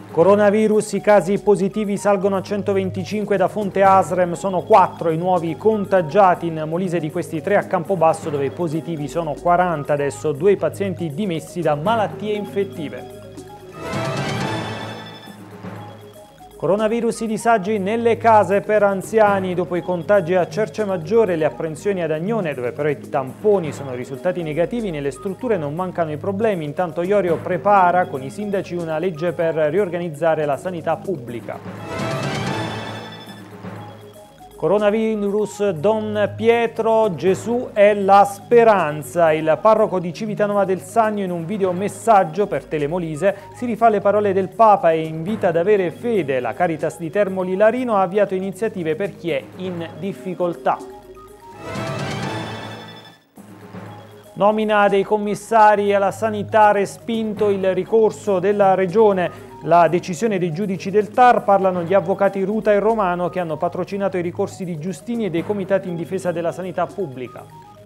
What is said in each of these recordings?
Coronavirus, i casi positivi salgono a 125 da fonte ASREM, sono 4 i nuovi contagiati in Molise, di questi 3 a Campobasso dove i positivi sono 40 adesso, 2 i pazienti dimessi da malattie infettive. Coronavirus, i disagi nelle case per anziani dopo i contagi a Cercemaggiore e le apprensioni ad Agnone, dove però i tamponi sono risultati negativi. Nelle strutture non mancano i problemi, intanto Iorio prepara con i sindaci una legge per riorganizzare la sanità pubblica. Coronavirus, Don Pietro, Gesù è la speranza. Il parroco di Civitanova del Sannio in un videomessaggio per Telemolise si rifà le parole del Papa e invita ad avere fede. La Caritas di Termoli Larino ha avviato iniziative per chi è in difficoltà. Nomina dei commissari alla sanità, respinto il ricorso della Regione. La decisione dei giudici del TAR, parlano gli avvocati Ruta e Romano che hanno patrocinato i ricorsi di Giustini e dei comitati in difesa della sanità pubblica.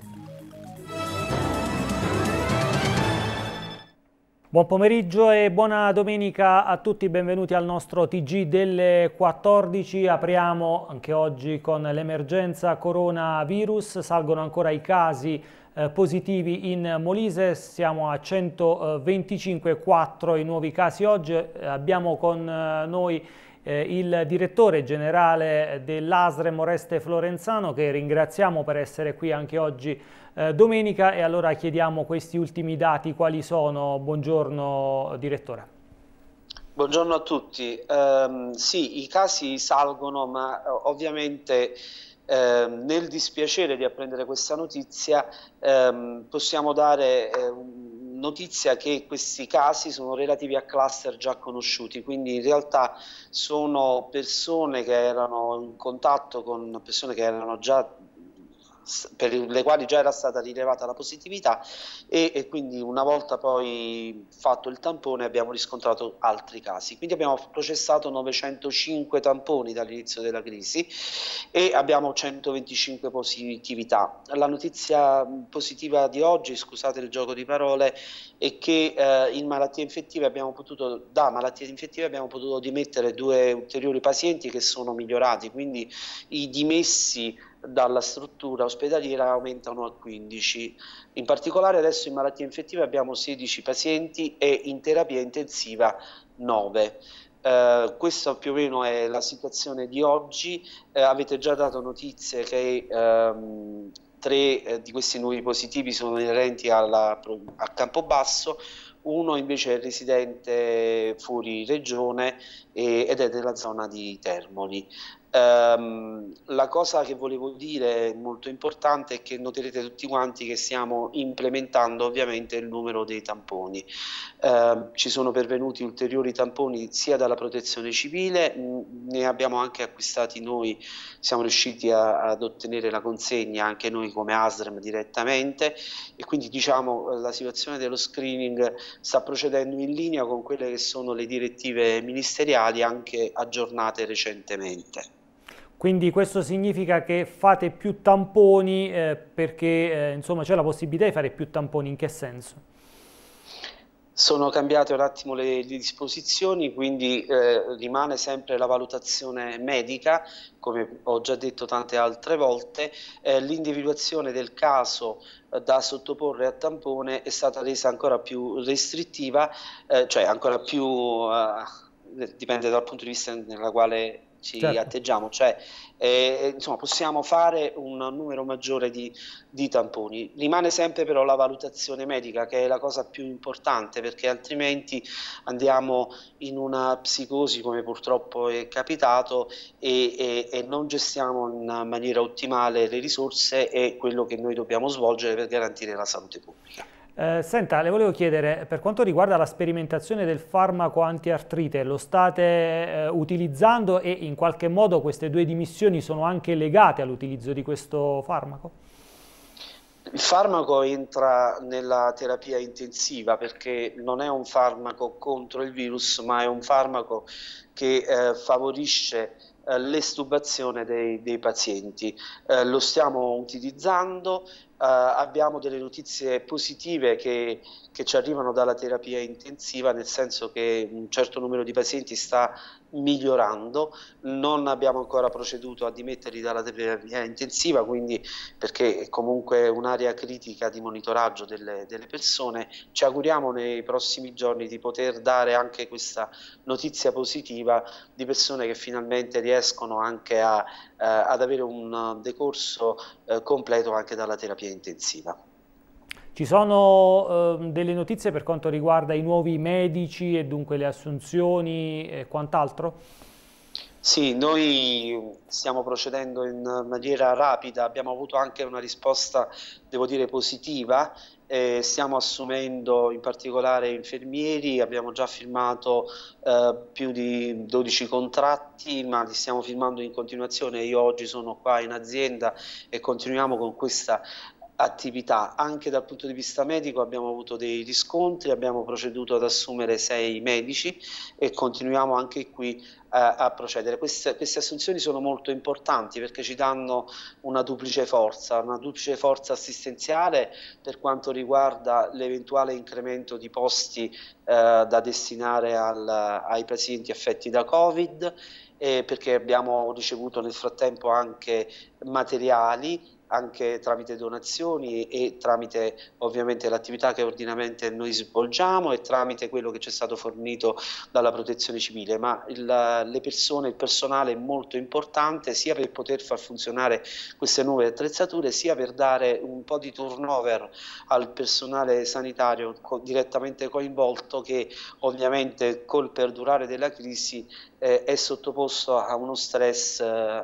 Buon pomeriggio e buona domenica a tutti, benvenuti al nostro TG delle 14. Apriamo anche oggi con l'emergenza coronavirus, salgono ancora i casi positivi in Molise, siamo a 125, 4 i nuovi casi oggi. Abbiamo con noi il direttore generale dell'ASREM, Oreste Florenzano, che ringraziamo per essere qui anche oggi domenica, e allora chiediamo questi ultimi dati quali sono. Buongiorno direttore. Buongiorno a tutti. Sì, i casi salgono, ma ovviamente nel dispiacere di apprendere questa notizia possiamo dare notizia che questi casi sono relativi a cluster già conosciuti, quindi in realtà sono persone che erano in contatto con persone che erano già, per le quali già era stata rilevata la positività e quindi una volta poi fatto il tampone abbiamo riscontrato altri casi. Quindi abbiamo processato 905 tamponi dall'inizio della crisi e abbiamo 125 positività. La notizia positiva di oggi, scusate il gioco di parole, è che in malattie infettive da malattie infettive abbiamo potuto dimettere 2 ulteriori pazienti che sono migliorati, quindi i dimessi dalla struttura ospedaliera aumentano a 15. In particolare adesso in malattie infettive abbiamo 16 pazienti e in terapia intensiva 9. Questa più o meno è la situazione di oggi. Avete già dato notizie che 3 di questi nuovi positivi sono inerenti a Campobasso, uno invece è residente fuori regione ed è della zona di Termoli. La cosa che volevo dire molto importante è che noterete tutti quanti che stiamo implementando ovviamente il numero dei tamponi. Ci sono pervenuti ulteriori tamponi sia dalla Protezione Civile, ne abbiamo anche acquistati noi, siamo riusciti ad ottenere la consegna anche noi come ASREM direttamente, e quindi diciamo la situazione dello screening sta procedendo in linea con quelle che sono le direttive ministeriali anche aggiornate recentemente. Quindi questo significa che fate più tamponi perché insomma c'è la possibilità di fare più tamponi. In che senso? Sono cambiate un attimo le disposizioni, quindi rimane sempre la valutazione medica, come ho già detto tante altre volte. L'individuazione del caso da sottoporre a tampone è stata resa ancora più restrittiva, cioè ancora più, dipende dal punto di vista nella quale ci atteggiamo, cioè insomma possiamo fare un numero maggiore di tamponi. Rimane sempre però la valutazione medica, che è la cosa più importante, perché altrimenti andiamo in una psicosi, come purtroppo è capitato, e non gestiamo in maniera ottimale le risorse e quello che noi dobbiamo svolgere per garantire la salute pubblica. Senta, le volevo chiedere, per quanto riguarda la sperimentazione del farmaco antiartrite, lo state utilizzando e in qualche modo queste 2 dimissioni sono anche legate all'utilizzo di questo farmaco? Il farmaco entra nella terapia intensiva perché non è un farmaco contro il virus, ma è un farmaco che favorisce l'estubazione dei pazienti. Lo stiamo utilizzando, abbiamo delle notizie positive che ci arrivano dalla terapia intensiva, nel senso che un certo numero di pazienti sta migliorando. Non abbiamo ancora proceduto a dimetterli dalla terapia intensiva, quindi, perché è comunque un'area critica di monitoraggio delle persone. Ci auguriamo nei prossimi giorni di poter dare anche questa notizia positiva di persone che finalmente riescono anche ad avere un decorso completo anche dalla terapia intensiva. Ci sono delle notizie per quanto riguarda i nuovi medici e dunque le assunzioni e quant'altro? Sì, noi stiamo procedendo in maniera rapida, abbiamo avuto anche una risposta, devo dire, positiva. Stiamo assumendo in particolare infermieri, abbiamo già firmato più di 12 contratti, ma li stiamo firmando in continuazione. Io oggi sono qua in azienda e continuiamo con questa attività. Anche dal punto di vista medico abbiamo avuto dei riscontri, abbiamo proceduto ad assumere 6 medici e continuiamo anche qui a procedere. Queste assunzioni sono molto importanti perché ci danno una duplice forza assistenziale per quanto riguarda l'eventuale incremento di posti da destinare ai pazienti affetti da Covid, perché abbiamo ricevuto nel frattempo anche materiali, anche tramite donazioni e tramite ovviamente l'attività che ordinariamente noi svolgiamo e tramite quello che ci è stato fornito dalla Protezione Civile, ma le persone, il personale è molto importante sia per poter far funzionare queste nuove attrezzature, sia per dare un po' di turnover al personale sanitario direttamente coinvolto, che ovviamente col perdurare della crisi è sottoposto a uno stress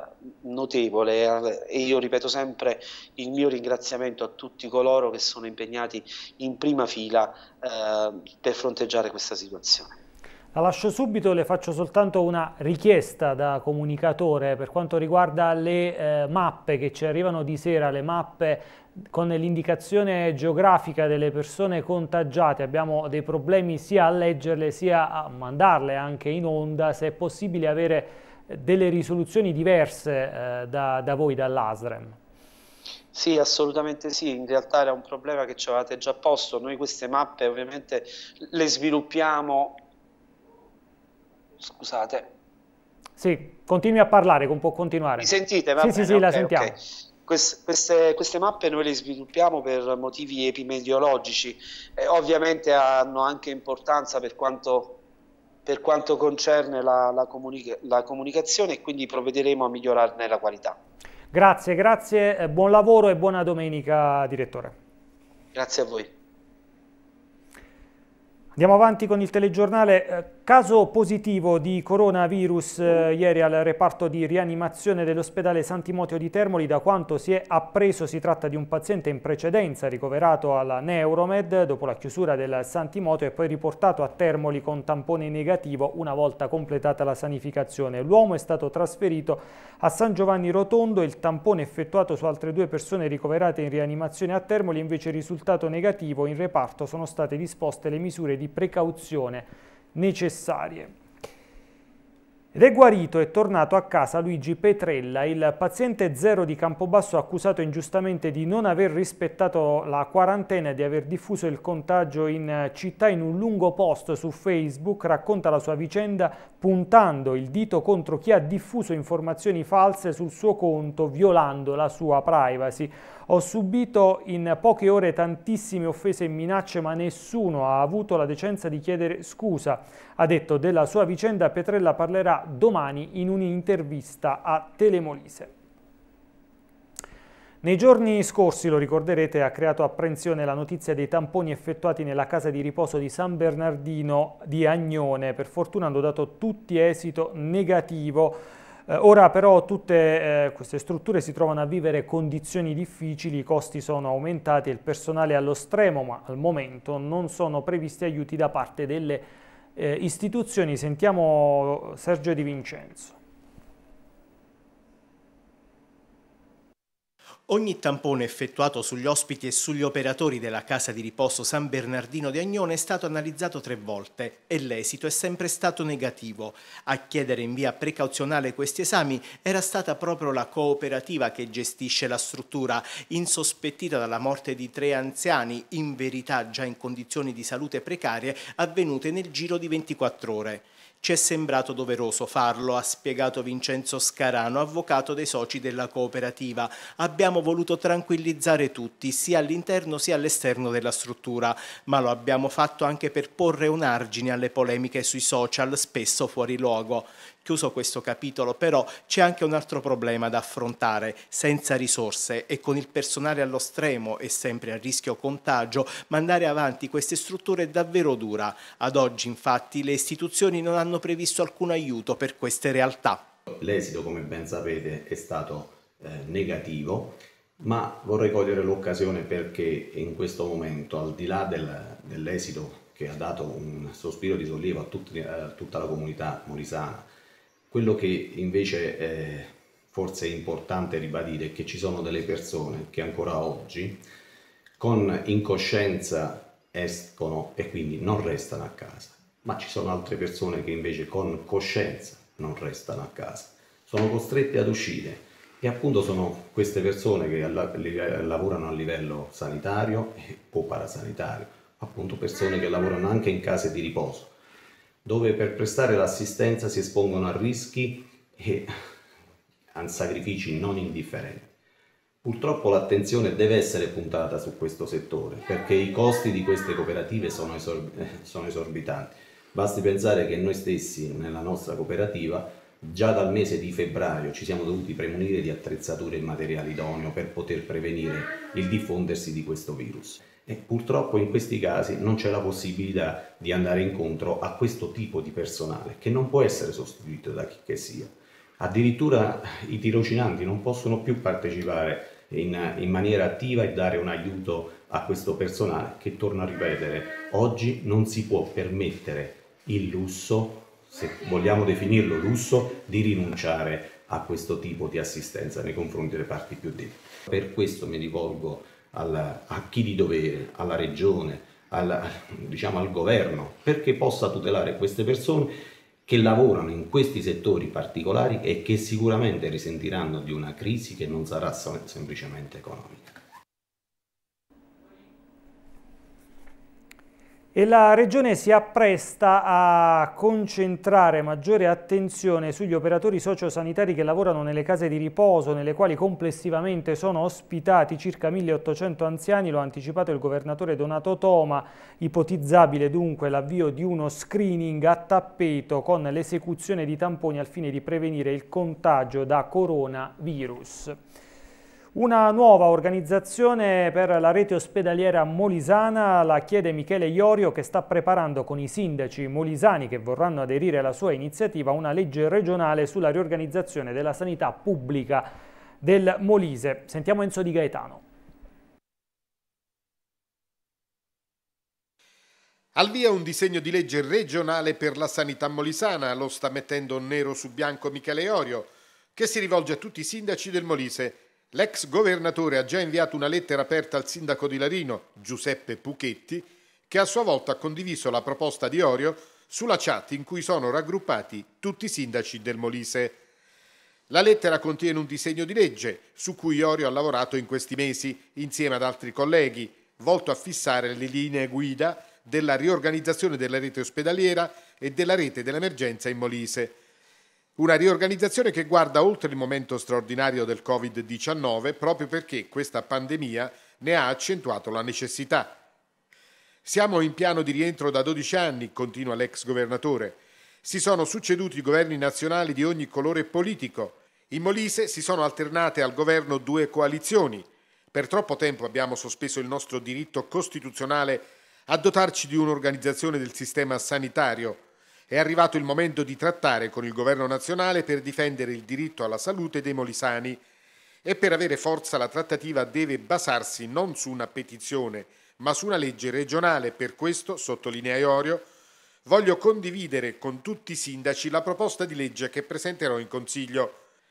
notevole, e io ripeto sempre il mio ringraziamento a tutti coloro che sono impegnati in prima fila per fronteggiare questa situazione. La lascio subito, le faccio soltanto una richiesta da comunicatore per quanto riguarda le mappe che ci arrivano di sera, le mappe con l'indicazione geografica delle persone contagiate. Abbiamo dei problemi sia a leggerle sia a mandarle anche in onda. Se è possibile avere delle risoluzioni diverse da voi, dall'ASREM. Sì, assolutamente sì, in realtà era un problema che ci avevate già posto. Noi queste mappe ovviamente le sviluppiamo. Scusate. Sì, continui a parlare, può continuare. Mi sentite? Va Sì, bene, sì, la ok, sentiamo. ok. Queste mappe noi le sviluppiamo per motivi epidemiologici e ovviamente hanno anche importanza per quanto concerne la comunicazione, e quindi provvederemo a migliorarne la qualità. Grazie, grazie, buon lavoro e buona domenica, direttore. Grazie a voi. Andiamo avanti con il telegiornale. Caso positivo di coronavirus ieri al reparto di rianimazione dell'ospedale San Timoteo di Termoli. Da quanto si è appreso si tratta di un paziente in precedenza ricoverato alla Neuromed dopo la chiusura del San Timoteo e poi riportato a Termoli con tampone negativo una volta completata la sanificazione. L'uomo è stato trasferito a San Giovanni Rotondo. Il tampone effettuato su altre 2 persone ricoverate in rianimazione a Termoli invece è risultato negativo. In reparto sono state disposte le misure di precauzione necessarie. Ed è guarito e tornato a casa Luigi Petrella, il paziente zero di Campobasso accusato ingiustamente di non aver rispettato la quarantena e di aver diffuso il contagio in città. In un lungo post su Facebook racconta la sua vicenda puntando il dito contro chi ha diffuso informazioni false sul suo conto, violando la sua privacy. Ho subito in poche ore tantissime offese e minacce, ma nessuno ha avuto la decenza di chiedere scusa. Ha detto della sua vicenda. Petrella parlerà domani in un'intervista a Telemolise. Nei giorni scorsi, lo ricorderete, ha creato apprensione la notizia dei tamponi effettuati nella casa di riposo di San Bernardino di Agnone. Per fortuna hanno dato tutti esito negativo. Ora però tutte queste strutture si trovano a vivere condizioni difficili, i costi sono aumentati e il personale è allo stremo, ma al momento non sono previsti aiuti da parte delle istituzioni. Sentiamo Sergio Di Vincenzo. Ogni tampone effettuato sugli ospiti e sugli operatori della casa di riposo San Bernardino di Agnone è stato analizzato 3 volte e l'esito è sempre stato negativo. A chiedere in via precauzionale questi esami era stata proprio la cooperativa che gestisce la struttura, insospettita dalla morte di 3 anziani, in verità già in condizioni di salute precarie, avvenute nel giro di 24 ore. Ci è sembrato doveroso farlo, ha spiegato Vincenzo Scarano, avvocato dei soci della cooperativa. Abbiamo voluto tranquillizzare tutti, sia all'interno sia all'esterno della struttura, ma lo abbiamo fatto anche per porre un argine alle polemiche sui social, spesso fuori luogo. Chiuso questo capitolo, però, c'è anche un altro problema da affrontare. Senza risorse e con il personale allo stremo e sempre a rischio contagio, mandare avanti queste strutture è davvero dura. Ad oggi, infatti, le istituzioni non hanno previsto alcun aiuto per queste realtà. L'esito, come ben sapete, è stato negativo, ma vorrei cogliere l'occasione perché in questo momento, al di là dell'esito che ha dato un sospiro di sollievo a tutta la comunità molisana, quello che invece forse è importante ribadire è che ci sono delle persone che ancora oggi con incoscienza escono e quindi non restano a casa, ma ci sono altre persone che invece con coscienza non restano a casa, sono costrette ad uscire e appunto sono queste persone che lavorano a livello sanitario o parasanitario, appunto persone che lavorano anche in case di riposo, dove per prestare l'assistenza si espongono a rischi e a sacrifici non indifferenti. Purtroppo l'attenzione deve essere puntata su questo settore perché i costi di queste cooperative sono esorbitanti. Basti pensare che noi stessi nella nostra cooperativa già dal mese di febbraio ci siamo dovuti premunire di attrezzature e materiale idoneo per poter prevenire il diffondersi di questo virus. E purtroppo in questi casi non c'è la possibilità di andare incontro a questo tipo di personale che non può essere sostituito da chi che sia. Addirittura i tirocinanti non possono più partecipare in maniera attiva e dare un aiuto a questo personale che, torno a ripetere, oggi non si può permettere il lusso, se vogliamo definirlo lusso, di rinunciare a questo tipo di assistenza nei confronti delle parti più deboli. Per questo mi rivolgo a chi di dovere, alla regione, al governo, perché possa tutelare queste persone che lavorano in questi settori particolari e che sicuramente risentiranno di una crisi che non sarà semplicemente economica. E la Regione si appresta a concentrare maggiore attenzione sugli operatori sociosanitari che lavorano nelle case di riposo, nelle quali complessivamente sono ospitati circa 1800 anziani, lo ha anticipato il governatore Donato Toma, ipotizzabile dunque l'avvio di uno screening a tappeto con l'esecuzione di tamponi al fine di prevenire il contagio da coronavirus. Una nuova organizzazione per la rete ospedaliera molisana la chiede Michele Iorio, che sta preparando con i sindaci molisani che vorranno aderire alla sua iniziativa una legge regionale sulla riorganizzazione della sanità pubblica del Molise. Sentiamo Enzo Di Gaetano. Al via un disegno di legge regionale per la sanità molisana, lo sta mettendo nero su bianco Michele Iorio, che si rivolge a tutti i sindaci del Molise. L'ex governatore ha già inviato una lettera aperta al sindaco di Larino, Giuseppe Puchetti, che a sua volta ha condiviso la proposta di Iorio sulla chat in cui sono raggruppati tutti i sindaci del Molise. La lettera contiene un disegno di legge su cui Iorio ha lavorato in questi mesi insieme ad altri colleghi, volto a fissare le linee guida della riorganizzazione della rete ospedaliera e della rete dell'emergenza in Molise. Una riorganizzazione che guarda oltre il momento straordinario del Covid-19 proprio perché questa pandemia ne ha accentuato la necessità. Siamo in piano di rientro da 12 anni, continua l'ex governatore. Si sono succeduti i governi nazionali di ogni colore politico. In Molise si sono alternate al governo 2 coalizioni. Per troppo tempo abbiamo sospeso il nostro diritto costituzionale a dotarci di un'organizzazione del sistema sanitario. È arrivato il momento di trattare con il governo nazionale per difendere il diritto alla salute dei molisani e per avere forza la trattativa deve basarsi non su una petizione ma su una legge regionale. Per questo, sottolinea Iorio, voglio condividere con tutti i sindaci la proposta di legge che presenterò in Consiglio.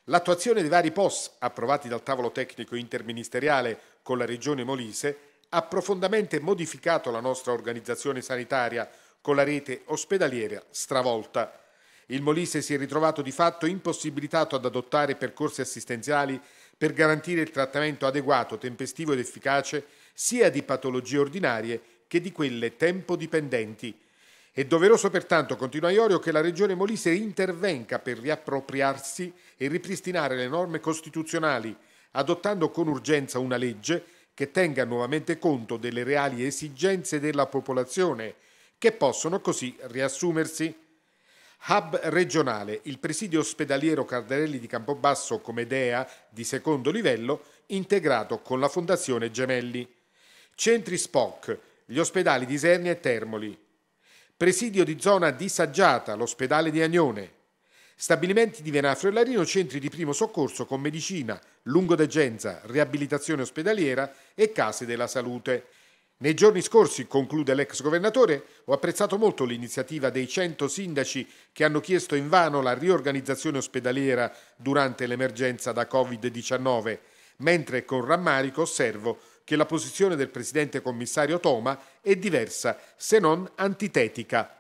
L'attuazione dei vari POS approvati dal tavolo tecnico interministeriale con la Regione Molise ha profondamente modificato la nostra organizzazione sanitaria con la rete ospedaliera stravolta. Il Molise si è ritrovato di fatto impossibilitato ad adottare percorsi assistenziali per garantire il trattamento adeguato, tempestivo ed efficace sia di patologie ordinarie che di quelle tempodipendenti. È doveroso pertanto, continua Iorio, che la Regione Molise intervenga per riappropriarsi e ripristinare le norme costituzionali, adottando con urgenza una legge che tenga nuovamente conto delle reali esigenze della popolazione, che possono così riassumersi. Hub regionale, il presidio ospedaliero Cardarelli di Campobasso come DEA di secondo livello, integrato con la Fondazione Gemelli. Centri SPOC, gli ospedali di Isernia e Termoli. Presidio di zona disagiata, l'ospedale di Agnone. Stabilimenti di Venafro e Larino, centri di primo soccorso con medicina, lungodegenza, riabilitazione ospedaliera e case della salute. Nei giorni scorsi, conclude l'ex governatore, ho apprezzato molto l'iniziativa dei 100 sindaci che hanno chiesto invano la riorganizzazione ospedaliera durante l'emergenza da Covid-19, mentre con rammarico osservo che la posizione del presidente commissario Toma è diversa, se non antitetica.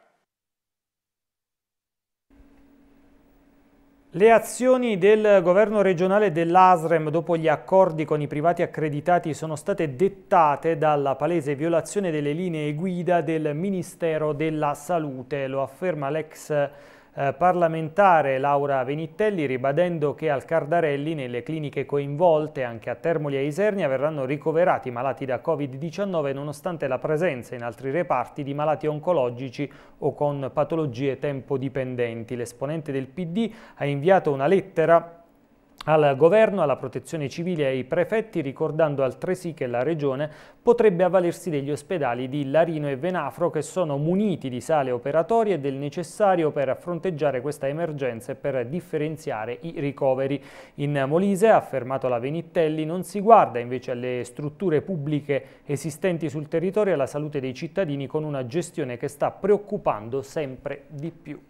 Le azioni del governo regionale e dell'ASREM dopo gli accordi con i privati accreditati sono state dettate dalla palese violazione delle linee guida del Ministero della Salute, lo afferma l'ex parlamentare Laura Venitelli, ribadendo che al Cardarelli, nelle cliniche coinvolte anche a Termoli e Isernia, verranno ricoverati malati da Covid-19 nonostante la presenza in altri reparti di malati oncologici o con patologie tempodipendenti. L'esponente del PD ha inviato una lettera al governo, alla protezione civile e ai prefetti, ricordando altresì che la regione potrebbe avvalersi degli ospedali di Larino e Venafro che sono muniti di sale operatorie e del necessario per fronteggiare questa emergenza e per differenziare i ricoveri. In Molise, ha affermato la Venitelli, non si guarda invece alle strutture pubbliche esistenti sul territorio e alla salute dei cittadini con una gestione che sta preoccupando sempre di più.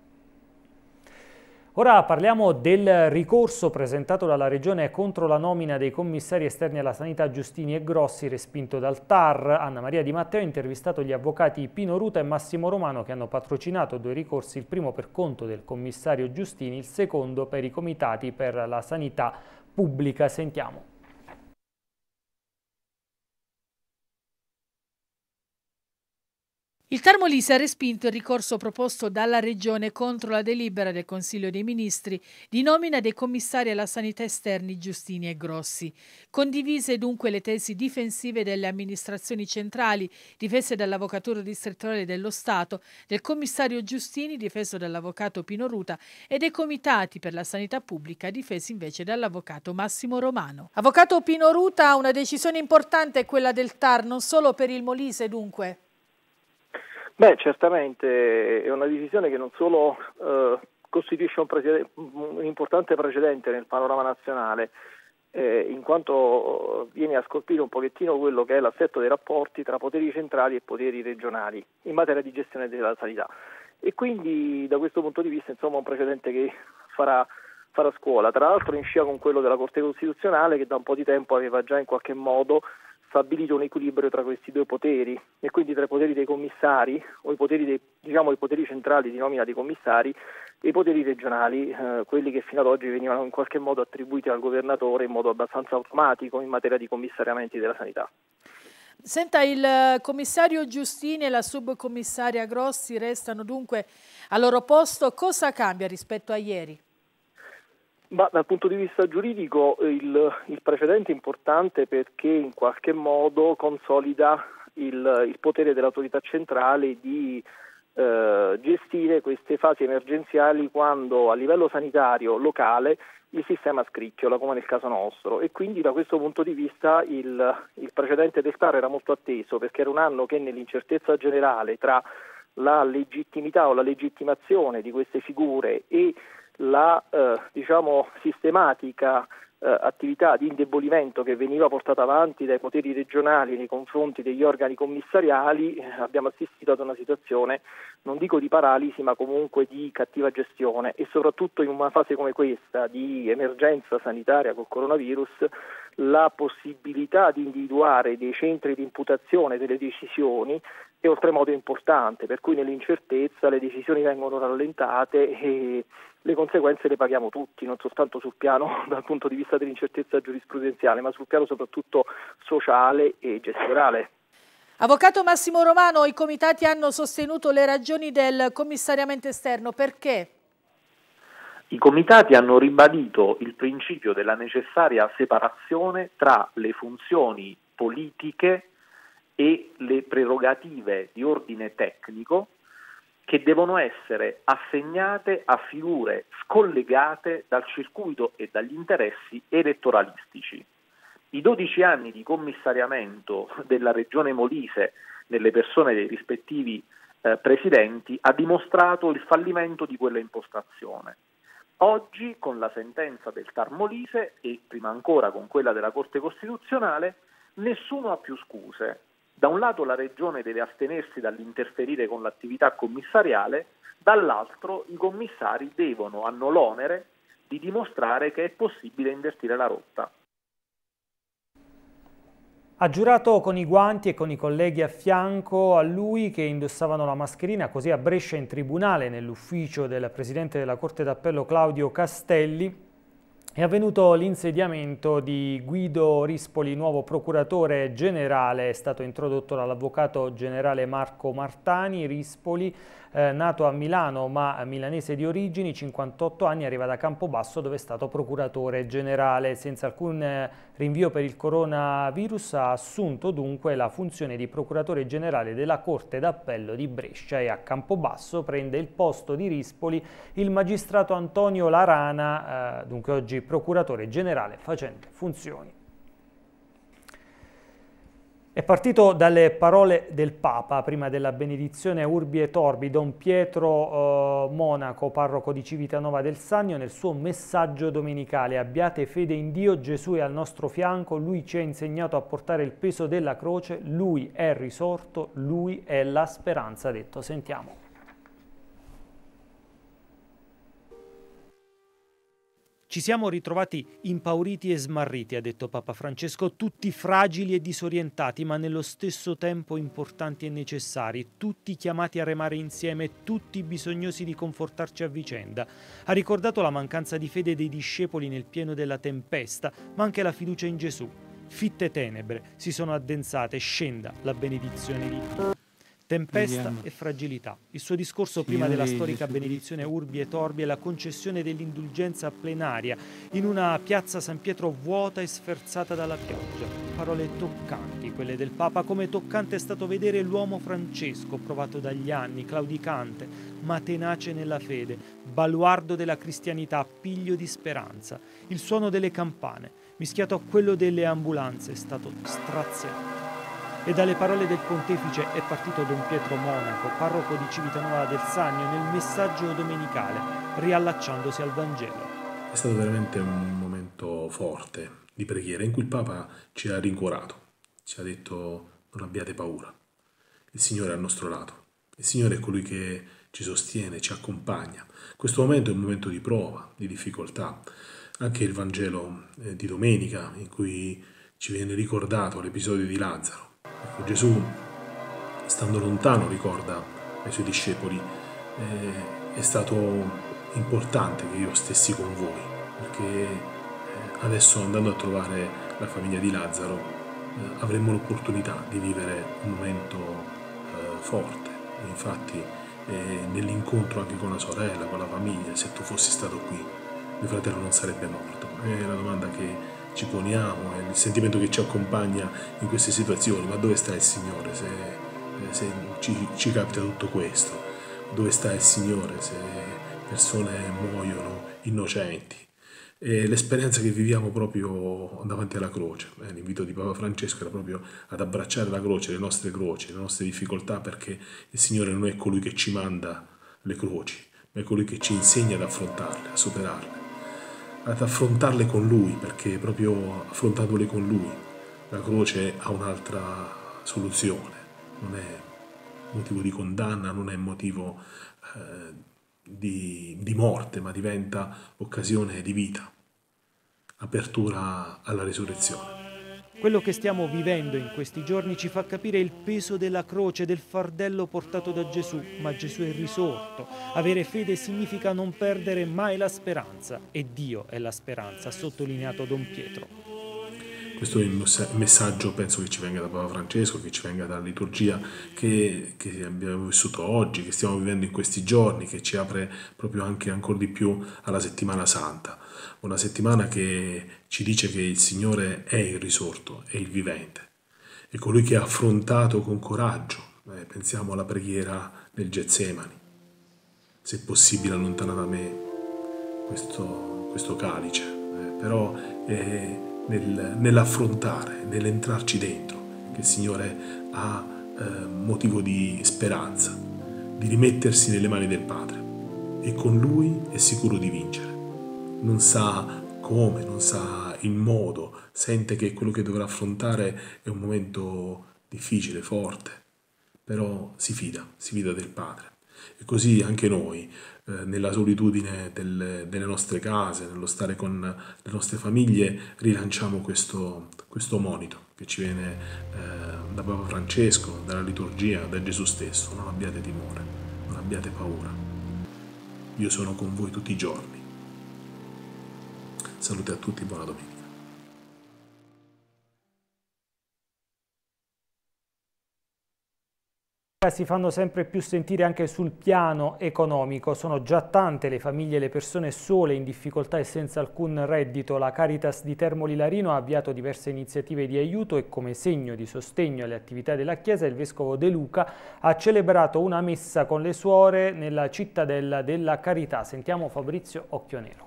Ora parliamo del ricorso presentato dalla Regione contro la nomina dei commissari esterni alla sanità Giustini e Grossi, respinto dal TAR. Anna Maria Di Matteo ha intervistato gli avvocati Pino Ruta e Massimo Romano che hanno patrocinato 2 ricorsi, il primo per conto del commissario Giustini, il secondo per i comitati per la sanità pubblica. Sentiamo. Il TAR Molise ha respinto il ricorso proposto dalla Regione contro la delibera del Consiglio dei Ministri di nomina dei commissari alla sanità esterni Giustini e Grossi. Condivise dunque le tesi difensive delle amministrazioni centrali, difese dall'Avvocatura distrettuale dello Stato, del commissario Giustini, difeso dall'avvocato Pino Ruta, e dei comitati per la sanità pubblica, difesi invece dall'avvocato Massimo Romano. Avvocato Pino Ruta, una decisione importante è quella del TAR, non solo per il Molise dunque. Beh, certamente è una decisione che non solo costituisce un importante precedente nel panorama nazionale, in quanto viene a scolpire un pochettino quello che è l'assetto dei rapporti tra poteri centrali e poteri regionali in materia di gestione della sanità. E quindi da questo punto di vista insomma un precedente che farà scuola, tra l'altro in scia con quello della Corte Costituzionale che da un po' di tempo aveva già in qualche modo stabilito un equilibrio tra questi 2 poteri e quindi tra i poteri dei commissari o i poteri i poteri centrali di nomina dei commissari e i poteri regionali, quelli che fino ad oggi venivano in qualche modo attribuiti al governatore in modo abbastanza automatico in materia di commissariamenti della sanità. Senta, il commissario Giustini e la subcommissaria Grossi restano dunque al loro posto. Cosa cambia rispetto a ieri? Ma dal punto di vista giuridico il precedente è importante perché in qualche modo consolida il potere dell'autorità centrale di gestire queste fasi emergenziali quando a livello sanitario locale il sistema scricchiola, come nel caso nostro, e quindi da questo punto di vista il precedente del TAR era molto atteso perché era un anno che nell'incertezza generale tra la legittimità o la legittimazione di queste figure e la sistematica attività di indebolimento che veniva portata avanti dai poteri regionali nei confronti degli organi commissariali, abbiamo assistito ad una situazione, non dico di paralisi, ma comunque di cattiva gestione, e soprattutto in una fase come questa di emergenza sanitaria col coronavirus la possibilità di individuare dei centri di imputazione delle decisioni è oltremodo importante, per cui nell'incertezza le decisioni vengono rallentate e le conseguenze le paghiamo tutti, non soltanto sul piano dal punto di vista dell'incertezza giurisprudenziale, ma sul piano soprattutto sociale e gestionale. Avvocato Massimo Romano, i comitati hanno sostenuto le ragioni del commissariamento esterno, perché? I comitati hanno ribadito il principio della necessaria separazione tra le funzioni politiche e le prerogative di ordine tecnico che devono essere assegnate a figure scollegate dal circuito e dagli interessi elettoralistici. I 12 anni di commissariamento della Regione Molise nelle persone dei rispettivi presidenti ha dimostrato il fallimento di quella impostazione. Oggi, con la sentenza del TAR Molise e prima ancora con quella della Corte Costituzionale, nessuno ha più scuse. Da un lato la Regione deve astenersi dall'interferire con l'attività commissariale, dall'altro i commissari hanno l'onere di dimostrare che è possibile invertire la rotta. Ha giurato con i guanti e con i colleghi a fianco a lui che indossavano la mascherina, così a Brescia in tribunale, nell'ufficio del Presidente della Corte d'Appello Claudio Castelli, è avvenuto l'insediamento di Guido Rispoli, nuovo procuratore generale. È stato introdotto dall'avvocato generale Marco Martani. Rispoli, nato a Milano ma milanese di origini, 58 anni, arriva da Campobasso dove è stato procuratore generale. Senza alcun rinvio per il coronavirus ha assunto dunque la funzione di procuratore generale della Corte d'Appello di Brescia, e a Campobasso prende il posto di Rispoli il magistrato Antonio Larana, dunque oggi procuratore generale facente funzioni. È partito dalle parole del Papa prima della benedizione Urbi et Orbi. Don Pietro Monaco, parroco di Civitanova del Sannio, nel suo messaggio domenicale: abbiate fede in Dio, Gesù è al nostro fianco, Lui ci ha insegnato a portare il peso della croce, Lui è risorto, Lui è la speranza, ha detto. Sentiamo. Ci siamo ritrovati impauriti e smarriti, ha detto Papa Francesco, tutti fragili e disorientati, ma nello stesso tempo importanti e necessari, tutti chiamati a remare insieme, tutti bisognosi di confortarci a vicenda. Ha ricordato la mancanza di fede dei discepoli nel pieno della tempesta, ma anche la fiducia in Gesù. Fitte tenebre si sono addensate, scenda la benedizione di Dio. Tempesta e fragilità. Il suo discorso prima della storica benedizione Urbi et Orbi è la concessione dell'indulgenza plenaria in una piazza San Pietro vuota e sferzata dalla pioggia. Parole toccanti quelle del Papa, come toccante è stato vedere l'uomo Francesco, provato dagli anni, claudicante, ma tenace nella fede, baluardo della cristianità, piglio di speranza. Il suono delle campane, mischiato a quello delle ambulanze, è stato straziante. E dalle parole del pontefice è partito Don Pietro Monaco, parroco di Civitanova del Sannio, nel messaggio domenicale, riallacciandosi al Vangelo. È stato veramente un momento forte di preghiera in cui il Papa ci ha rincuorato, ci ha detto: non abbiate paura, il Signore è al nostro lato, il Signore è colui che ci sostiene, ci accompagna. Questo momento è un momento di prova, di difficoltà. Anche il Vangelo di domenica, in cui ci viene ricordato l'episodio di Lazzaro. Ecco, Gesù, stando lontano, ricorda ai suoi discepoli: è stato importante che io stessi con voi, perché adesso, andando a trovare la famiglia di Lazzaro, avremmo l'opportunità di vivere un momento forte. Infatti nell'incontro anche con la sorella, con la famiglia, se tu fossi stato qui, mio fratello non sarebbe morto. È la domanda che ci poniamo, è il sentimento che ci accompagna in queste situazioni: ma dove sta il Signore se ci capita tutto questo? Dove sta il Signore se persone muoiono innocenti? E l'esperienza che viviamo proprio davanti alla croce, l'invito di Papa Francesco era proprio ad abbracciare la croce, le nostre difficoltà, perché il Signore non è colui che ci manda le croci, ma è colui che ci insegna ad affrontarle, a superarle. ad affrontarle con Lui, perché proprio affrontandole con Lui la croce ha un'altra soluzione, non è motivo di condanna, non è motivo di morte, ma diventa occasione di vita, apertura alla risurrezione. Quello che stiamo vivendo in questi giorni ci fa capire il peso della croce, del fardello portato da Gesù, ma Gesù è risorto. Avere fede significa non perdere mai la speranza, e Dio è la speranza, ha sottolineato Don Pietro. Questo è il messaggio, penso, che ci venga da Papa Francesco, che ci venga dalla liturgia che abbiamo vissuto oggi, che stiamo vivendo in questi giorni, che ci apre proprio anche ancora di più alla Settimana Santa. Una settimana che ci dice che il Signore è il risorto, è il vivente, è colui che ha affrontato con coraggio. Pensiamo alla preghiera del Getsemani. Se possibile allontana da me questo calice, però è nell'affrontare, nell'entrarci dentro, che il Signore ha motivo di speranza, di rimettersi nelle mani del Padre, e con Lui è sicuro di vincere. Non sa come, non sa il modo, sente che quello che dovrà affrontare è un momento difficile, forte, però si fida del Padre. E così anche noi, nella solitudine delle nostre case, nello stare con le nostre famiglie, rilanciamo questo monito che ci viene da Papa Francesco, dalla liturgia, da Gesù stesso. Non abbiate timore, non abbiate paura. Io sono con voi tutti i giorni. Salute a tutti, buona domenica. Si fanno sempre più sentire anche sul piano economico. Sono già tante le famiglie e le persone sole, in difficoltà e senza alcun reddito. La Caritas di Termoli Larino ha avviato diverse iniziative di aiuto e, come segno di sostegno alle attività della Chiesa, il Vescovo De Luca ha celebrato una messa con le suore nella cittadella della Carità. Sentiamo Fabrizio Occhionero.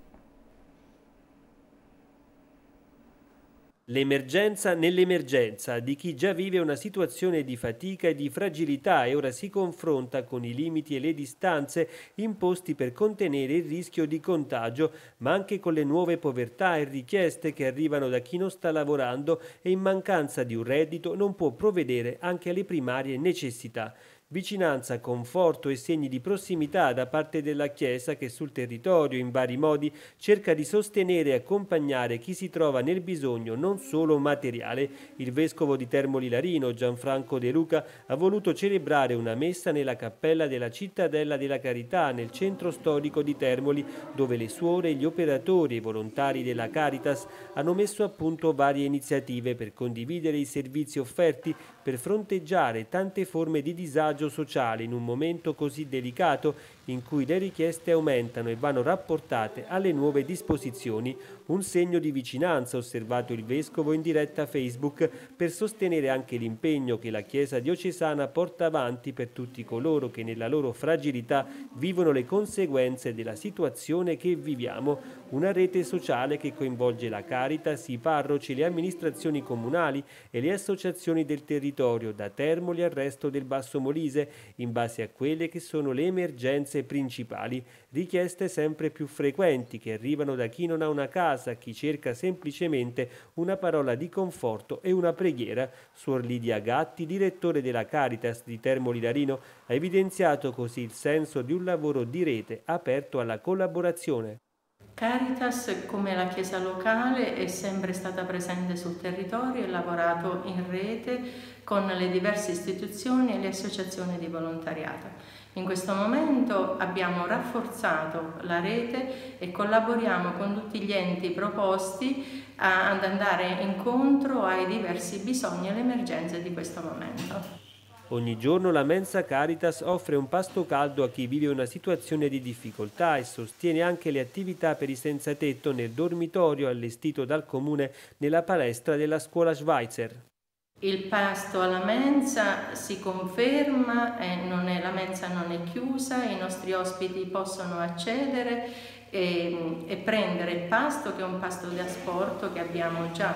L'emergenza nell'emergenza di chi già vive una situazione di fatica e di fragilità e ora si confronta con i limiti e le distanze imposti per contenere il rischio di contagio, ma anche con le nuove povertà e richieste che arrivano da chi non sta lavorando e in mancanza di un reddito non può provvedere anche alle primarie necessità. Vicinanza, conforto e segni di prossimità da parte della Chiesa che sul territorio in vari modi cerca di sostenere e accompagnare chi si trova nel bisogno non solo materiale. Il Vescovo di Termoli Larino, Gianfranco De Luca, ha voluto celebrare una messa nella cappella della Cittadella della Carità nel centro storico di Termoli, dove le suore, gli operatori e i volontari della Caritas hanno messo a punto varie iniziative per condividere i servizi offerti per fronteggiare tante forme di disagio sociale in un momento così delicato in cui le richieste aumentano e vanno rapportate alle nuove disposizioni. Un segno di vicinanza, osservato il Vescovo in diretta Facebook, per sostenere anche l'impegno che la Chiesa diocesana porta avanti per tutti coloro che nella loro fragilità vivono le conseguenze della situazione che viviamo. Una rete sociale che coinvolge la Caritas, i parroci, le amministrazioni comunali e le associazioni del territorio, da Termoli al resto del Basso Molise, in base a quelle che sono le emergenze principali, richieste sempre più frequenti che arrivano da chi non ha una casa, chi cerca semplicemente una parola di conforto e una preghiera. Suor Lidia Gatti, direttore della Caritas di Termoli Larino, ha evidenziato così il senso di un lavoro di rete aperto alla collaborazione. Caritas, come la Chiesa locale, è sempre stata presente sul territorio e ha lavorato in rete con le diverse istituzioni e le associazioni di volontariato. In questo momento abbiamo rafforzato la rete e collaboriamo con tutti gli enti proposti ad andare incontro ai diversi bisogni e alle emergenze di questo momento. Ogni giorno la Mensa Caritas offre un pasto caldo a chi vive una situazione di difficoltà e sostiene anche le attività per i senza tetto nel dormitorio allestito dal comune nella palestra della scuola Schweitzer. Il pasto alla mensa si conferma, la mensa non è chiusa, i nostri ospiti possono accedere e prendere il pasto, che è un pasto da asporto che abbiamo già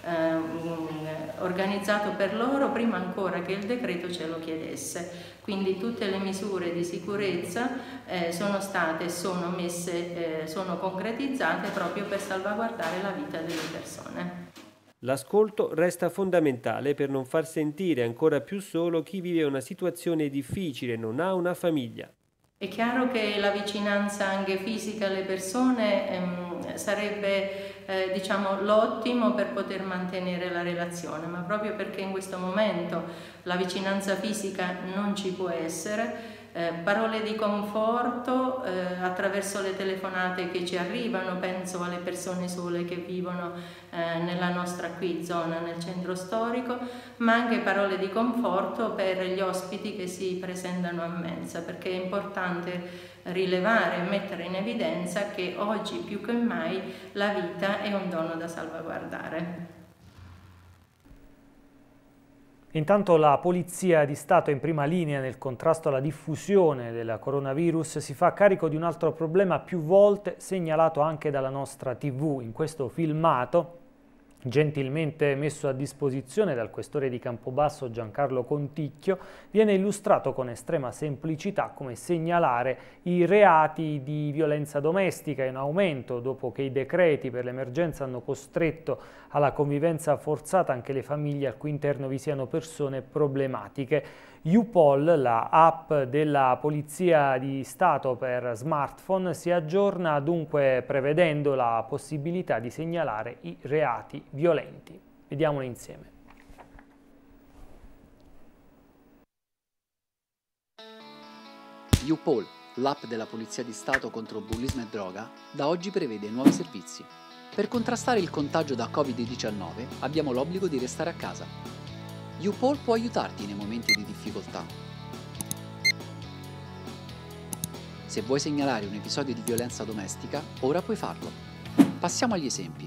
organizzato per loro prima ancora che il decreto ce lo chiedesse. Quindi tutte le misure di sicurezza sono state e sono concretizzate proprio per salvaguardare la vita delle persone. L'ascolto resta fondamentale per non far sentire ancora più solo chi vive una situazione difficile, non ha una famiglia. È chiaro che la vicinanza anche fisica alle persone sarebbe l'ottimo per poter mantenere la relazione, ma proprio perché in questo momento la vicinanza fisica non ci può essere, parole di conforto attraverso le telefonate che ci arrivano, penso alle persone sole che vivono nella nostra qui zona, nel centro storico, ma anche parole di conforto per gli ospiti che si presentano a mensa, perché è importante rilevare e mettere in evidenza che oggi più che mai la vita è un dono da salvaguardare. Intanto la Polizia di Stato in prima linea nel contrasto alla diffusione del coronavirus si fa carico di un altro problema più volte segnalato anche dalla nostra TV. In questo filmato, gentilmente messo a disposizione dal questore di Campobasso Giancarlo Conticchio, viene illustrato con estrema semplicità come segnalare i reati di violenza domestica in aumento dopo che i decreti per l'emergenza hanno costretto alla convivenza forzata anche le famiglie al cui interno vi siano persone problematiche. YouPol, la app della Polizia di Stato per smartphone, si aggiorna dunque prevedendo la possibilità di segnalare i reati violenti. Vediamolo insieme. YouPol, l'app della Polizia di Stato contro bullismo e droga, da oggi prevede nuovi servizi. Per contrastare il contagio da Covid-19 abbiamo l'obbligo di restare a casa. YouPol può aiutarti nei momenti di difficoltà. Se vuoi segnalare un episodio di violenza domestica, ora puoi farlo. Passiamo agli esempi.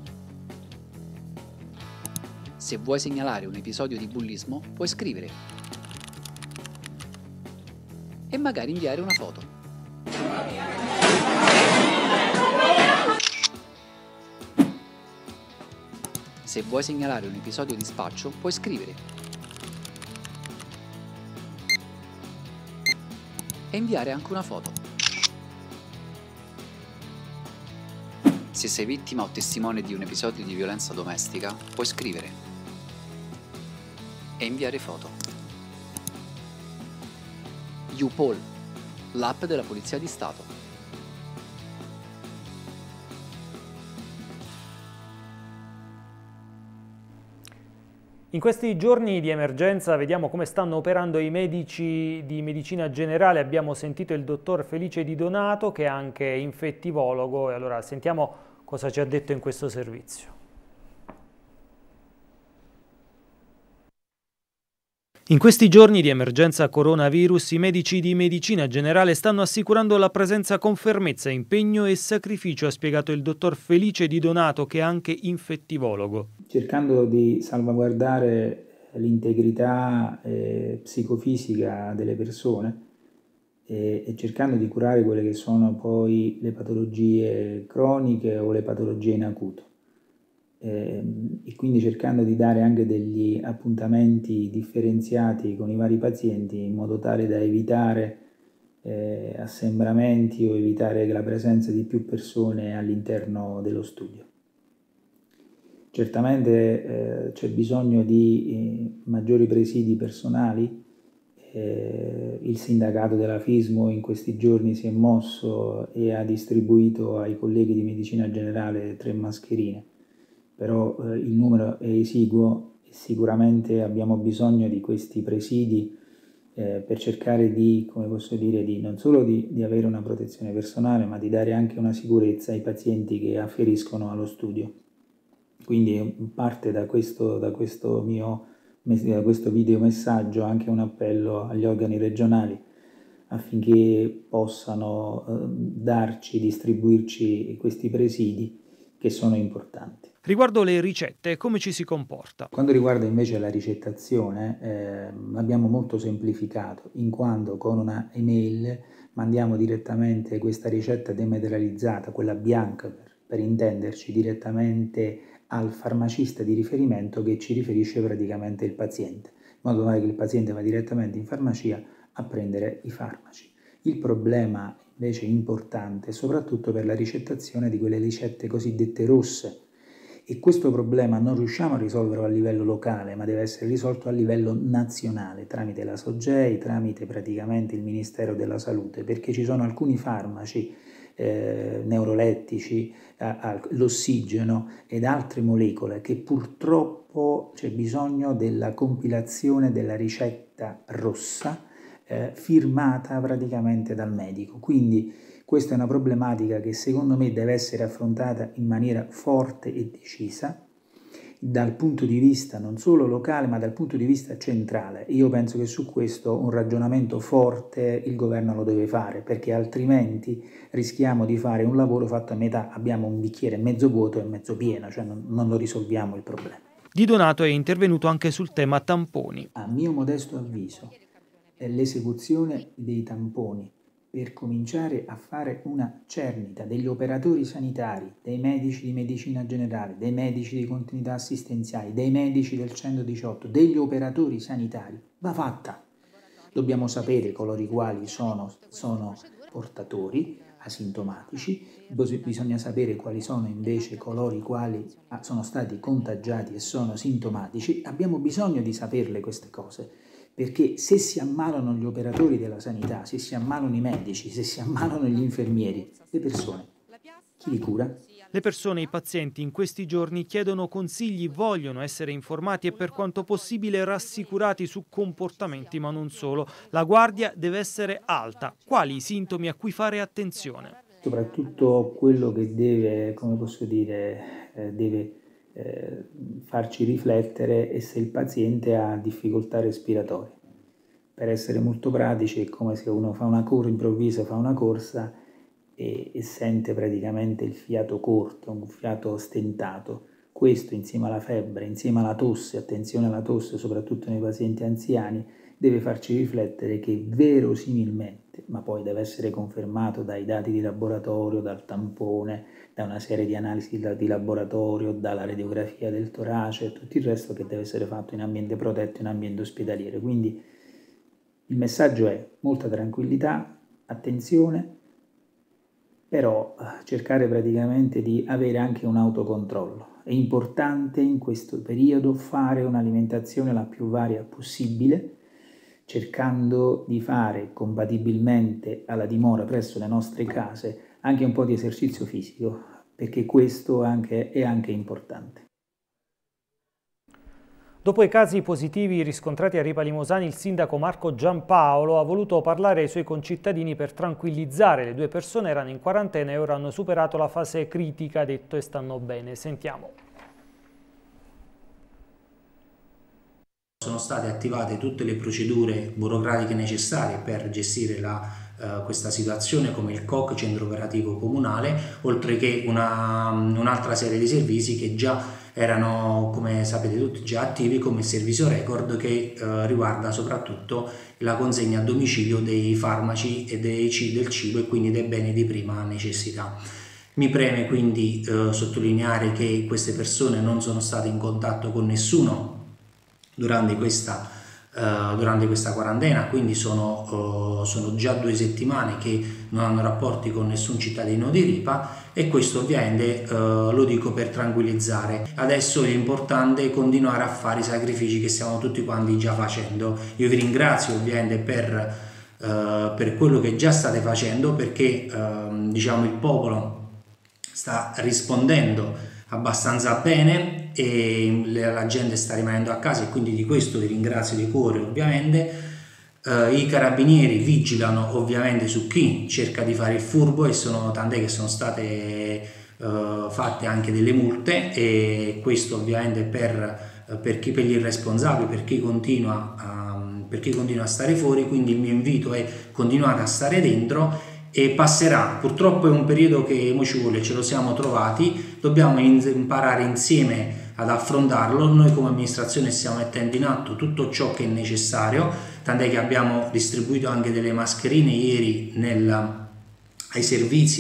Se vuoi segnalare un episodio di bullismo, puoi scrivere e magari inviare una foto. Se vuoi segnalare un episodio di spaccio, puoi scrivere e inviare anche una foto. Se sei vittima o testimone di un episodio di violenza domestica, puoi scrivere e inviare foto. YouPol, l'app della Polizia di Stato. In questi giorni di emergenza vediamo come stanno operando i medici di medicina generale. Abbiamo sentito il dottor Felice Di Donato, che è anche infettivologo, e allora sentiamo cosa ci ha detto in questo servizio. In questi giorni di emergenza coronavirus, i medici di medicina generale stanno assicurando la presenza con fermezza, impegno e sacrificio, ha spiegato il dottor Felice Di Donato, che è anche infettivologo. Cercando di salvaguardare l'integrità psicofisica delle persone e cercando di curare quelle che sono poi le patologie croniche o le patologie in acuto. E quindi cercando di dare anche degli appuntamenti differenziati con i vari pazienti in modo tale da evitare assembramenti o evitare la presenza di più persone all'interno dello studio. Certamente c'è bisogno di maggiori presidi personali. Il sindacato della FISMO in questi giorni si è mosso e ha distribuito ai colleghi di medicina generale 3 mascherine. Però il numero è esiguo e sicuramente abbiamo bisogno di questi presidi per cercare di, come posso dire, non solo di avere una protezione personale, ma di dare anche una sicurezza ai pazienti che afferiscono allo studio. Quindi parte da questo video messaggio anche un appello agli organi regionali affinché possano distribuirci questi presidi che sono importanti. Riguardo le ricette, come ci si comporta? Quando riguarda invece la ricettazione, l'abbiamo molto semplificato, in quanto con una email mandiamo direttamente questa ricetta dematerializzata, quella bianca per intenderci, direttamente al farmacista di riferimento che ci riferisce praticamente il paziente, in modo tale che il paziente va direttamente in farmacia a prendere i farmaci. Il problema invece importante soprattutto per la ricettazione di quelle ricette cosiddette rosse, e questo problema non riusciamo a risolverlo a livello locale, ma deve essere risolto a livello nazionale tramite la SOGEI, tramite praticamente il Ministero della Salute, perché ci sono alcuni farmaci neurolettici, l'ossigeno ed altre molecole che purtroppo c'è bisogno della compilazione della ricetta rossa firmata praticamente dal medico. Quindi questa è una problematica che secondo me deve essere affrontata in maniera forte e decisa dal punto di vista non solo locale ma dal punto di vista centrale. Io penso che su questo un ragionamento forte il governo lo deve fare, perché altrimenti rischiamo di fare un lavoro fatto a metà, abbiamo un bicchiere mezzo vuoto e mezzo pieno, cioè non lo risolviamo il problema. Di Donato è intervenuto anche sul tema tamponi. A mio modesto avviso l'esecuzione dei tamponi per cominciare a fare una cernita degli operatori sanitari, dei medici di medicina generale, dei medici di continuità assistenziali, dei medici del 118, degli operatori sanitari, va fatta. Dobbiamo sapere coloro i quali sono portatori asintomatici, bisogna sapere quali sono invece coloro i quali sono stati contagiati e sono sintomatici. Abbiamo bisogno di saperle queste cose, perché se si ammalano gli operatori della sanità, se si ammalano i medici, se si ammalano gli infermieri, le persone, chi li cura? Le persone, i pazienti in questi giorni chiedono consigli, vogliono essere informati e per quanto possibile rassicurati su comportamenti, ma non solo. La guardia deve essere alta. Quali i sintomi a cui fare attenzione? Soprattutto quello che deve, come posso dire, deve farci riflettere è se il paziente ha difficoltà respiratorie. Per essere molto pratici è come se uno fa una improvvisa fa una corsa e sente praticamente il fiato corto, un fiato stentato. Questo insieme alla febbre, insieme alla tosse, attenzione alla tosse soprattutto nei pazienti anziani, deve farci riflettere che verosimilmente, ma poi deve essere confermato dai dati di laboratorio, dal tampone, da una serie di analisi di laboratorio, dalla radiografia del torace e tutto il resto che deve essere fatto in ambiente protetto, in ambiente ospedaliero. Quindi il messaggio è molta tranquillità, attenzione, però cercare praticamente di avere anche un autocontrollo. È importante in questo periodo fare un'alimentazione la più varia possibile, cercando di fare compatibilmente alla dimora presso le nostre case anche un po' di esercizio fisico, perché questo è anche importante. Dopo i casi positivi riscontrati a Ripa Limosani, il sindaco Marco Giampaolo ha voluto parlare ai suoi concittadini per tranquillizzare. Le 2 persone erano in quarantena e ora hanno superato la fase critica, ha detto, e stanno bene. Sentiamo. Sono state attivate tutte le procedure burocratiche necessarie per gestire questa situazione, come il COC, Centro Operativo Comunale, oltre che un'altra serie di servizi che già erano, come sapete tutti, già attivi, come il servizio record che riguarda soprattutto la consegna a domicilio dei farmaci e del cibo e quindi dei beni di prima necessità. Mi preme quindi sottolineare che queste persone non sono state in contatto con nessuno durante questa quarantena, quindi sono già 2 settimane che non hanno rapporti con nessun cittadino di Ripa, e questo ovviamente lo dico per tranquillizzare. Adesso è importante continuare a fare i sacrifici che stiamo tutti quanti già facendo. Io vi ringrazio ovviamente per quello che già state facendo, perché diciamo il popolo sta rispondendo abbastanza bene e la gente sta rimanendo a casa, e quindi di questo vi ringrazio di cuore ovviamente. I carabinieri vigilano ovviamente su chi cerca di fare il furbo, e tant'è che sono state fatte anche delle multe, e questo ovviamente per gli irresponsabili, per chi continua a stare fuori. Quindi il mio invito è: continuate a stare dentro e passerà. Purtroppo è un periodo che mo ci vuole, ce lo siamo trovati, dobbiamo imparare insieme ad affrontarlo. Noi come amministrazione stiamo mettendo in atto tutto ciò che è necessario, tant'è che abbiamo distribuito anche delle mascherine ieri ai servizi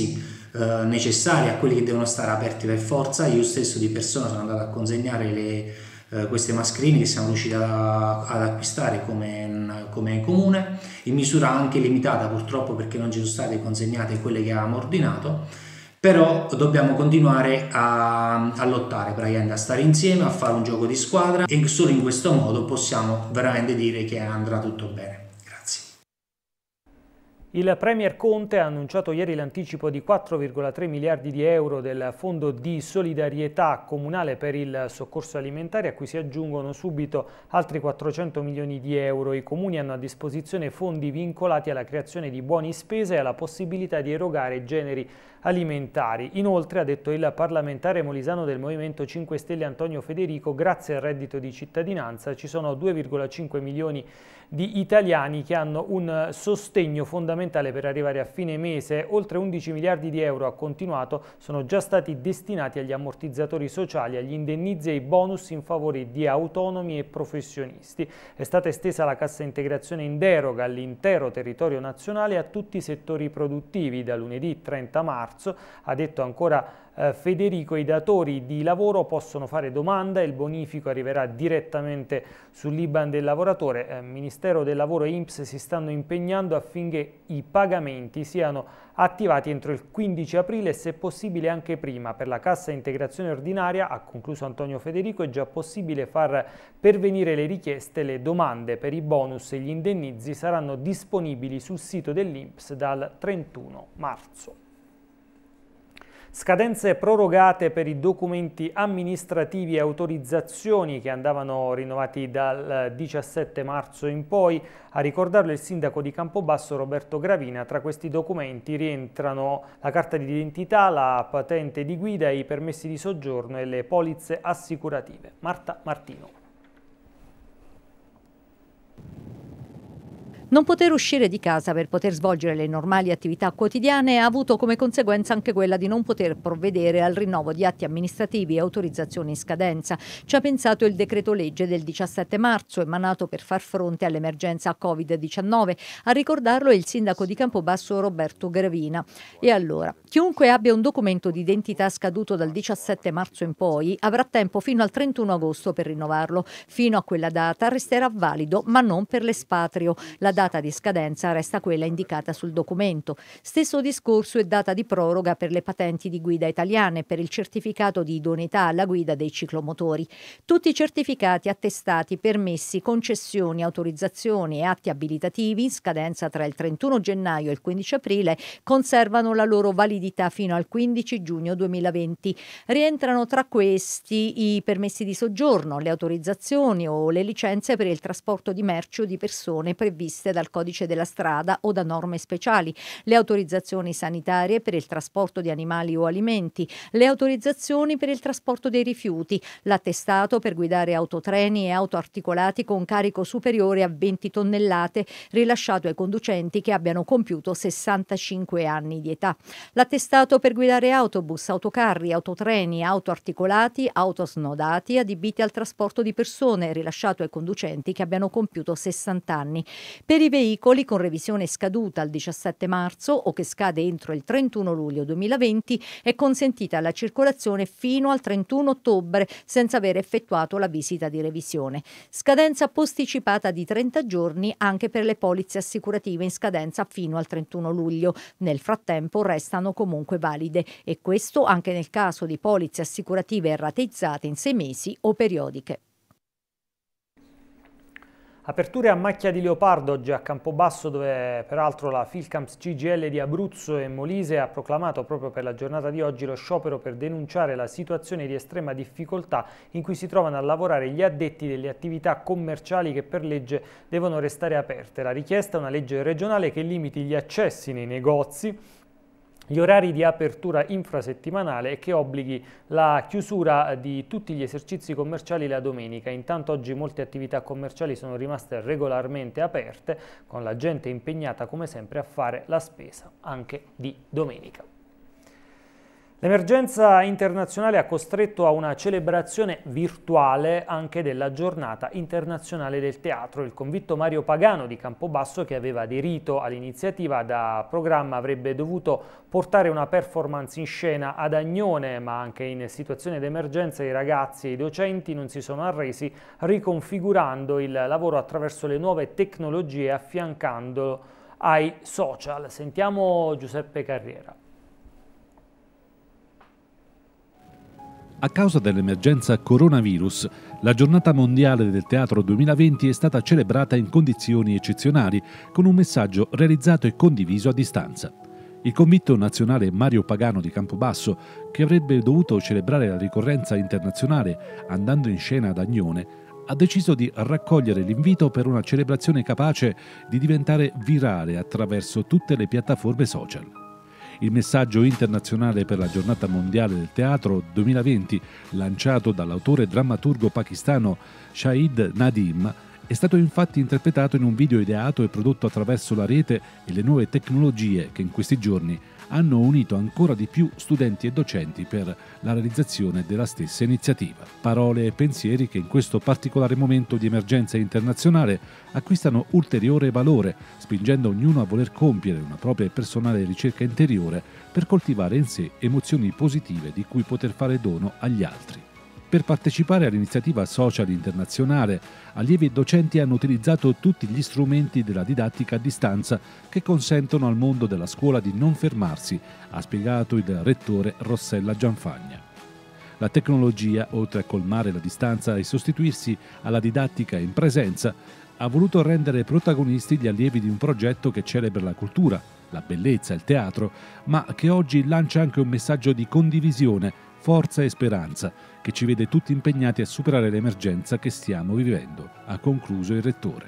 necessari a quelli che devono stare aperti per forza. Io stesso di persona sono andato a consegnare queste mascherine che siamo riusciti ad acquistare come comune, in misura anche limitata purtroppo, perché non ci sono state consegnate quelle che avevamo ordinato, però dobbiamo continuare a lottare, praticamente a stare insieme, a fare un gioco di squadra, e solo in questo modo possiamo veramente dire che andrà tutto bene. Il Premier Conte ha annunciato ieri l'anticipo di 4,3 miliardi di euro del Fondo di solidarietà comunale per il soccorso alimentare, a cui si aggiungono subito altri 400 milioni di euro. I comuni hanno a disposizione fondi vincolati alla creazione di buoni spesa e alla possibilità di erogare generi alimentari. Inoltre, ha detto il parlamentare molisano del Movimento 5 Stelle Antonio Federico, grazie al reddito di cittadinanza ci sono 2,5 milioni di italiani che hanno un sostegno fondamentale per arrivare a fine mese. Oltre 11 miliardi di euro, ha continuato, sono già stati destinati agli ammortizzatori sociali, agli indennizi e ai bonus in favore di autonomi e professionisti. È stata estesa la cassa integrazione in deroga all'intero territorio nazionale e a tutti i settori produttivi. Da lunedì 30 marzo, ha detto ancora Federico, i datori di lavoro possono fare domanda e il bonifico arriverà direttamente sull'IBAN del lavoratore. Ministero del Lavoro e INPS si stanno impegnando affinché i pagamenti siano attivati entro il 15 aprile e se possibile anche prima. Per la cassa integrazione ordinaria, ha concluso Antonio Federico, è già possibile far pervenire le richieste. Le domande per i bonus e gli indennizi saranno disponibili sul sito dell'INPS dal 31 marzo. Scadenze prorogate per i documenti amministrativi e autorizzazioni che andavano rinnovati dal 17 marzo in poi. A ricordarlo il sindaco di Campobasso Roberto Gravina. Tra questi documenti rientrano la carta d'identità, la patente di guida, i permessi di soggiorno e le polizze assicurative. Marta Martino. Non poter uscire di casa per poter svolgere le normali attività quotidiane ha avuto come conseguenza anche quella di non poter provvedere al rinnovo di atti amministrativi e autorizzazioni in scadenza. Ci ha pensato il decreto legge del 17 marzo emanato per far fronte all'emergenza Covid-19. A ricordarlo è il sindaco di Campobasso Roberto Gravina. E allora, chiunque abbia un documento di identità scaduto dal 17 marzo in poi avrà tempo fino al 31 agosto per rinnovarlo. Fino a quella data resterà valido, ma non per l'espatrio. La data di scadenza resta quella indicata sul documento. Stesso discorso è data di proroga per le patenti di guida italiane, per il certificato di idoneità alla guida dei ciclomotori. Tutti i certificati, attestati, permessi, concessioni, autorizzazioni e atti abilitativi in scadenza tra il 31 gennaio e il 15 aprile conservano la loro validità fino al 15 giugno 2020. Rientrano tra questi i permessi di soggiorno, le autorizzazioni o le licenze per il trasporto di merci o di persone previste dal codice della strada o da norme speciali, le autorizzazioni sanitarie per il trasporto di animali o alimenti, le autorizzazioni per il trasporto dei rifiuti, l'attestato per guidare autotreni e autoarticolati con carico superiore a 20 tonnellate rilasciato ai conducenti che abbiano compiuto 65 anni di età, l'attestato per guidare autobus, autocarri, autotreni, autoarticolati, autosnodati adibiti al trasporto di persone rilasciato ai conducenti che abbiano compiuto 60 anni. Per i veicoli con revisione scaduta al 17 marzo o che scade entro il 31 luglio 2020 è consentita la circolazione fino al 31 ottobre senza aver effettuato la visita di revisione. Scadenza posticipata di 30 giorni anche per le polizze assicurative in scadenza fino al 31 luglio. Nel frattempo restano comunque valide e questo anche nel caso di polizze assicurative rateizzate in 6 mesi o periodiche. Aperture a macchia di leopardo oggi a Campobasso, dove peraltro la Filcamps CGIL di Abruzzo e Molise ha proclamato proprio per la giornata di oggi lo sciopero per denunciare la situazione di estrema difficoltà in cui si trovano a lavorare gli addetti delle attività commerciali che per legge devono restare aperte. La richiesta è una legge regionale che limiti gli accessi nei negozi, gli orari di apertura infrasettimanale e che obblighi la chiusura di tutti gli esercizi commerciali la domenica. Intanto oggi molte attività commerciali sono rimaste regolarmente aperte, con la gente impegnata come sempre a fare la spesa anche di domenica. L'emergenza internazionale ha costretto a una celebrazione virtuale anche della Giornata internazionale del teatro. Il convitto Mario Pagano di Campobasso, che aveva aderito all'iniziativa da programma, avrebbe dovuto portare una performance in scena ad Agnone, ma anche in situazione di emergenza i ragazzi e i docenti non si sono arresi, riconfigurando il lavoro attraverso le nuove tecnologie, affiancandolo ai social. Sentiamo Giuseppe Carriera. A causa dell'emergenza coronavirus, la Giornata Mondiale del Teatro 2020 è stata celebrata in condizioni eccezionali, con un messaggio realizzato e condiviso a distanza. Il convitto nazionale Mario Pagano di Campobasso, che avrebbe dovuto celebrare la ricorrenza internazionale andando in scena ad Agnone, ha deciso di raccogliere l'invito per una celebrazione capace di diventare virale attraverso tutte le piattaforme social. Il messaggio internazionale per la Giornata Mondiale del Teatro 2020, lanciato dall'autore e drammaturgo pakistano Shahid Nadim, è stato infatti interpretato in un video ideato e prodotto attraverso la rete e le nuove tecnologie che in questi giorni hanno unito ancora di più studenti e docenti per la realizzazione della stessa iniziativa. Parole e pensieri che in questo particolare momento di emergenza internazionale acquistano ulteriore valore, spingendo ognuno a voler compiere una propria e personale ricerca interiore per coltivare in sé emozioni positive di cui poter fare dono agli altri. Per partecipare all'iniziativa social internazionale, allievi e docenti hanno utilizzato tutti gli strumenti della didattica a distanza che consentono al mondo della scuola di non fermarsi, ha spiegato il rettore Rossella Gianfagna. La tecnologia, oltre a colmare la distanza e sostituirsi alla didattica in presenza, ha voluto rendere protagonisti gli allievi di un progetto che celebra la cultura, la bellezza, il teatro, ma che oggi lancia anche un messaggio di condivisione, forza e speranza, che ci vede tutti impegnati a superare l'emergenza che stiamo vivendo, ha concluso il rettore.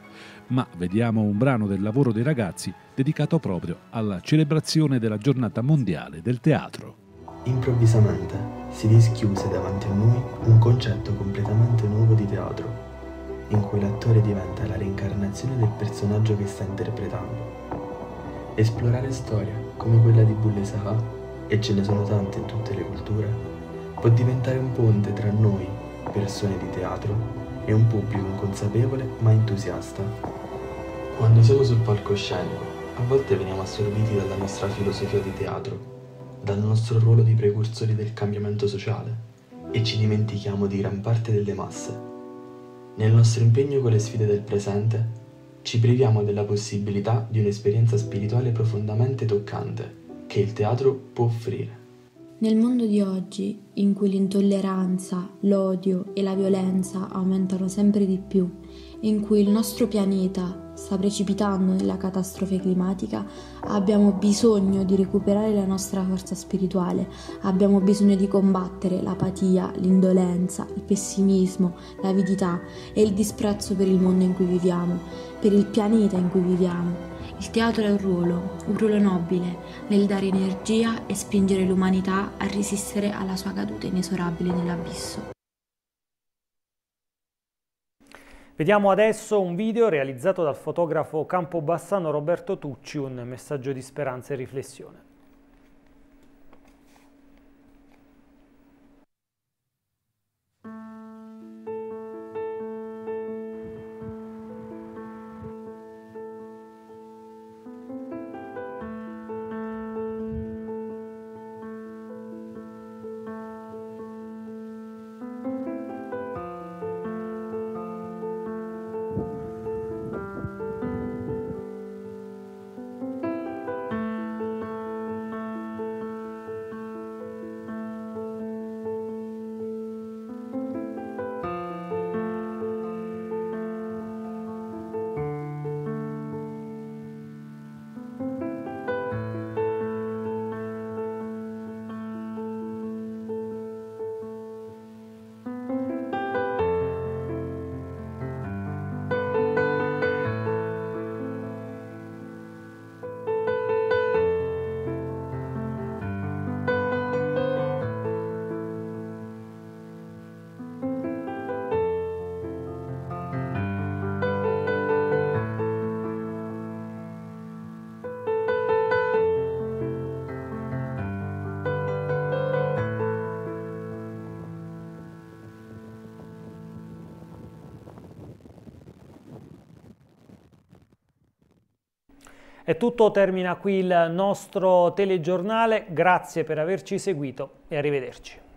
Ma vediamo un brano del lavoro dei ragazzi dedicato proprio alla celebrazione della Giornata Mondiale del Teatro. Improvvisamente si dischiuse davanti a noi un concetto completamente nuovo di teatro, in cui l'attore diventa la reincarnazione del personaggio che sta interpretando. Esplorare storie come quella di Bulleh Shah, e ce ne sono tante in tutte le culture, può diventare un ponte tra noi, persone di teatro, e un pubblico inconsapevole ma entusiasta. Quando siamo sul palcoscenico, a volte veniamo assorbiti dalla nostra filosofia di teatro, dal nostro ruolo di precursori del cambiamento sociale, e ci dimentichiamo di gran parte delle masse. Nel nostro impegno con le sfide del presente, ci priviamo della possibilità di un'esperienza spirituale profondamente toccante, che il teatro può offrire. Nel mondo di oggi, in cui l'intolleranza, l'odio e la violenza aumentano sempre di più, in cui il nostro pianeta sta precipitando nella catastrofe climatica, abbiamo bisogno di recuperare la nostra forza spirituale, abbiamo bisogno di combattere l'apatia, l'indolenza, il pessimismo, l'avidità e il disprezzo per il mondo in cui viviamo, per il pianeta in cui viviamo. Il teatro è un ruolo nobile nel dare energia e spingere l'umanità a resistere alla sua caduta inesorabile nell'abisso. Vediamo adesso un video realizzato dal fotografo campobassano Roberto Tucci, un messaggio di speranza e riflessione. È tutto, termina qui il nostro telegiornale, grazie per averci seguito e arrivederci.